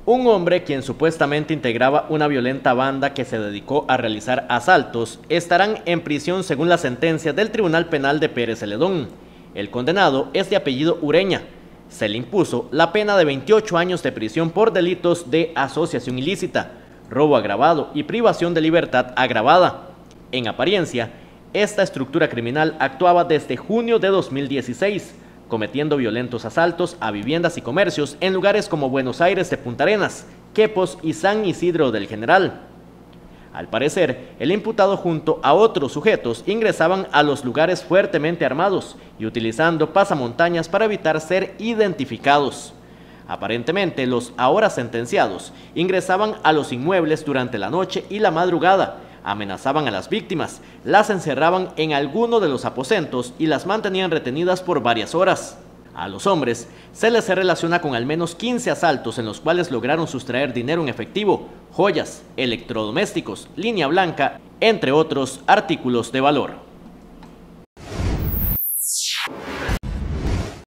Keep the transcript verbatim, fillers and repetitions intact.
Un hombre, quien supuestamente integraba una violenta banda que se dedicó a realizar asaltos, estarán en prisión según la sentencia del Tribunal Penal de Pérez Celedón. El condenado es de apellido Ureña. Se le impuso la pena de veintiocho años de prisión por delitos de asociación ilícita, robo agravado y privación de libertad agravada. En apariencia, esta estructura criminal actuaba desde junio de dos mil dieciséis, cometiendo violentos asaltos a viviendas y comercios en lugares como Buenos Aires de Punta Arenas, Quepos y San Isidro del General. Al parecer, el imputado junto a otros sujetos ingresaban a los lugares fuertemente armados y utilizando pasamontañas para evitar ser identificados. Aparentemente, los ahora sentenciados ingresaban a los inmuebles durante la noche y la madrugada, amenazaban a las víctimas, las encerraban en alguno de los aposentos y las mantenían retenidas por varias horas. A los hombres se les relaciona con al menos quince asaltos en los cuales lograron sustraer dinero en efectivo, joyas, electrodomésticos, línea blanca, entre otros artículos de valor.